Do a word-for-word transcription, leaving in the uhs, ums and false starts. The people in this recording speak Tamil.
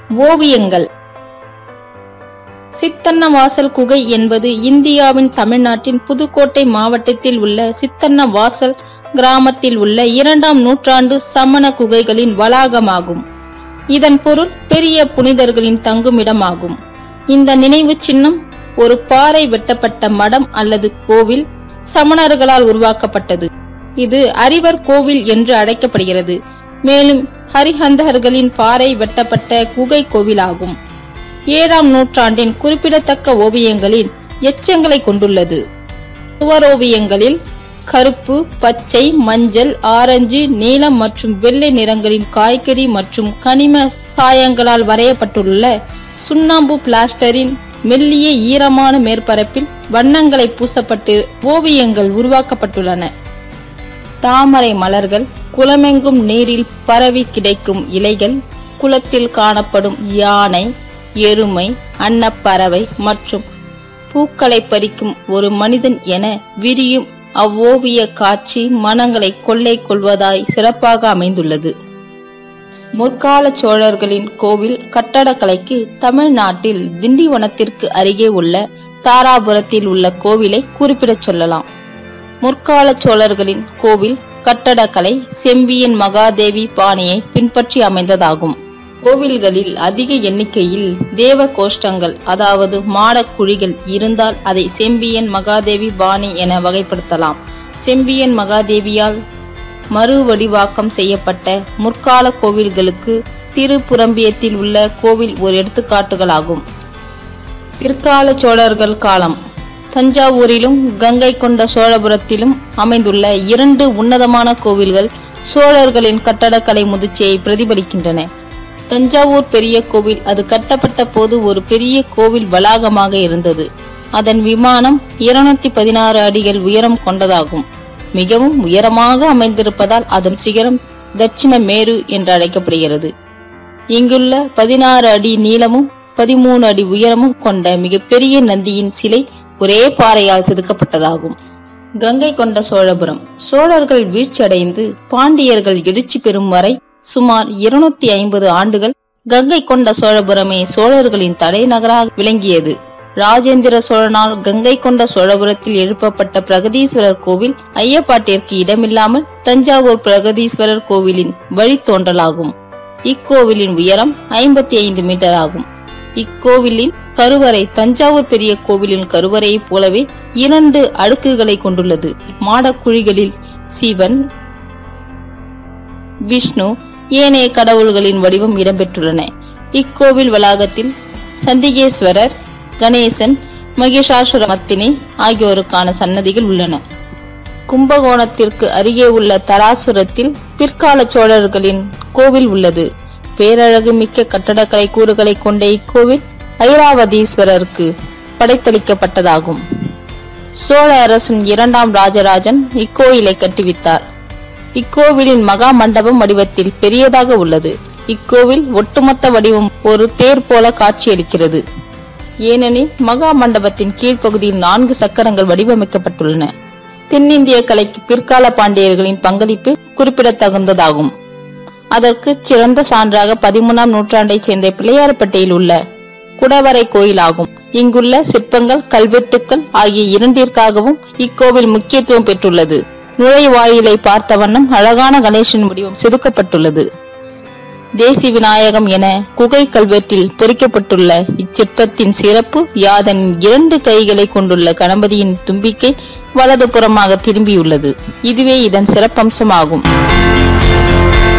ஓவியங்கள். சித்தன்னவாசல் குகை என்பது இந்தியாவின் தமிழ்நாட்டின் புதுக்கோட்டை மாவட்டத்தில் உள்ள சித்தன்னவாசல் கிராமத்தில் உள்ள இரண்டாம் நூற்றாண்டு சமண குகைகளின் வளாகமாகும். இதன் பொருள் பெரிய புனிதர்களின் தங்குமிடமாகும். இந்த நினைவு சின்னம் ஒரு பாறை வெட்டப்பட்ட மடம் அல்லது கோவில் சமணர்களால் உருவாக்கப்பட்டது. இது அரிவர் கோவில் என்று அழைக்கப்படுகிறது. மேலும் ஹரிஹந்தர்களின் பாறை வெட்டப்பட்ட குகை கோவிலாகும். ஏழாம் நூற்றாண்டின் குறிப்பிடத்தக்க ஓவியங்களில் எச்சங்களை கொண்டுள்ளது. சுவரோவியங்களில் கருப்பு, பச்சை, மஞ்சள், ஆரஞ்சு, நீலம் மற்றும் வெள்ளை நிறங்களின் காய்கறி மற்றும் கனிம சாயங்களால் வரையப்பட்டுள்ள சுண்ணாம்பு பிளாஸ்டரின் மெல்லிய ஈரமான மேற்பரப்பில் வண்ணங்களை பூசப்பட்டு ஓவியங்கள் உருவாக்கப்பட்டுள்ளன. தாமரை மலர்கள், குளமெங்கும் நீரில் பரவி கிடைக்கும் இலைகள், குளத்தில் காணப்படும் யானை, எருமை, அன்னப்பறவை மற்றும் பூக்களை பறிக்கும் ஒரு மனிதன் என விரியும் அவ்வோவிய காட்சி மனங்களை கொள்ளை கொள்வதாய் சிறப்பாக அமைந்துள்ளது. முற்கால சோழர்களின் கோவில் கட்டடக்கலைக்கு தமிழ்நாட்டில் திண்டிவனத்திற்கு அருகே உள்ள தாராபுரத்தில் உள்ள கோவிலை குறிப்பிடச் சொல்லலாம். முற்கால சோழர்களின் கோவில் கட்டடக்கலை செம்பியன் மகாதேவி பாணியை பின்பற்றி அமைந்ததாகும். கோவில்களில் அதிக எண்ணிக்கையில் தேவ கோஷ்டங்கள் அதாவது மாடக்குழிகள் இருந்தால் அதை செம்பியன் மகாதேவி பாணி என வகைப்படுத்தலாம். செம்பியன் மகாதேவியால் மறுவடிவாக்கம் செய்யப்பட்ட முற்கால கோவில்களுக்கு திருப்புரம்பியத்தில் உள்ள கோவில் ஒரு எடுத்துக்காட்டுகளாகும். பிற்கால சோழர்கள் காலம். தஞ்சாவூரிலும் கங்கை கொண்ட சோழபுரத்திலும் அமைந்துள்ள இரண்டு உன்னதமான கோவில்கள் சோழர்களின் கட்டடக்கலை முதிர்ச்சியை பிரதிபலிக்கின்றன. தஞ்சாவூர் பெரிய கோவில் அது கட்டப்பட்ட போது ஒரு பெரிய கோவில் வளாகமாக இருந்தது. அதன் விமானம் இருநூத்தி பதினாறு அடிகள் உயரம் கொண்டதாகும். மிகவும் உயரமாக அமைந்திருப்பதால் அதன் சிகரம் தட்சிண மேரு என்று அழைக்கப்படுகிறது. இங்குள்ள பதினாறு அடி நீளமும் பதிமூணு அடி உயரமும் கொண்ட மிகப்பெரிய நந்தியின் சிலை ஒரே பாறையால் செதுக்கப்பட்டதாகும். கங்கை கொண்ட சோழபுரம். சோழர்கள் வீழ்ச்சியடைந்து பாண்டியர்கள் எழுச்சி பெறும் வரை சுமார் இருநூத்தி ஐம்பது ஆண்டுகள் கங்கை கொண்ட சோழபுரமே சோழர்களின் தலைநகராக விளங்கியது. ராஜேந்திர சோழனால் கங்கை கொண்ட சோழபுரத்தில் எழுப்பப்பட்ட பிரகதீஸ்வரர் கோவில் ஐயப்பாட்டிற்கு இடமில்லாமல் தஞ்சாவூர் பிரகதீஸ்வரர் கோவிலின் வழித்தோன்றலாகும். இக்கோவிலின் உயரம் ஐம்பத்தி ஐந்து மீட்டர் ஆகும். இக்கோவிலின் கருவறை தஞ்சாவூர் பெரிய கோவிலின் கருவறையை போலவே இரண்டு அடுக்குகளை கொண்டுள்ளது. மாடக்குழிகளில் சிவன், விஷ்ணு, ஏனைய கடவுள்களின் வடிவம் இடம்பெற்றுள்ளன. இக்கோவில் வளாகத்தில் சண்டிகேஸ்வரர், கணேசன், மகிஷாசுரமர்த்தினி ஆகியோருக்கான சன்னதிகள் உள்ளன. கும்பகோணத்திற்கு அருகே உள்ள தராசுரத்தில் பிற்கால சோழர்களின் கோவில் உள்ளது. பேரழகு மிக்க கட்டடக்கலை கூறுகளை கொண்ட இக்கோவில் ஐராவதீஸ்வரருக்கு படைத்தளிக்கப்பட்டதாகும். சோழ அரசன் இரண்டாம் ராஜராஜன் இக்கோயிலை கட்டுவித்தார். இக்கோவிலின் மகா மண்டபம் வடிவத்தில் பெரியதாக உள்ளது. இக்கோவில் ஒட்டுமொத்த வடிவம் ஒரு தேர் போல காட்சியளிக்கிறது. ஏனெனில் மகா மண்டபத்தின் கீழ்ப்பகுதியில் நான்கு சக்கரங்கள் வடிவமைக்கப்பட்டுள்ளன. தென்னிந்திய கலைக்கு பிற்கால பாண்டியர்களின் பங்களிப்பு குறிப்பிடத்தகுந்ததாகும். அதற்கு சிறந்த சான்றாக பதிமூணாம் நூற்றாண்டைச் சேர்ந்த பிள்ளையார்பட்டியில் உள்ள குடவரை கோயில் ஆகும். இங்குள்ள சிற்பங்கள், கல்வெட்டுக்கள் ஆகிய இரண்டிற்காகவும் இக்கோவில் முக்கியத்துவம் பெற்றுள்ளது. நுழைவாயிலை பார்த்த வண்ணம் அழகான கணேசன் வடிவம் செதுக்கப்பட்டுள்ளது. தேசி விநாயகம் என குகை கல்வெட்டில் பொறிக்கப்பட்டுள்ள இச்சிற்பத்தின் சிறப்பு யாதனின் இரண்டு கைகளை கொண்டுள்ள கணபதியின் தும்பிக்கை வலது புறமாக திரும்பியுள்ளது. இதுவே இதன் சிறப்பம்சமாகும்.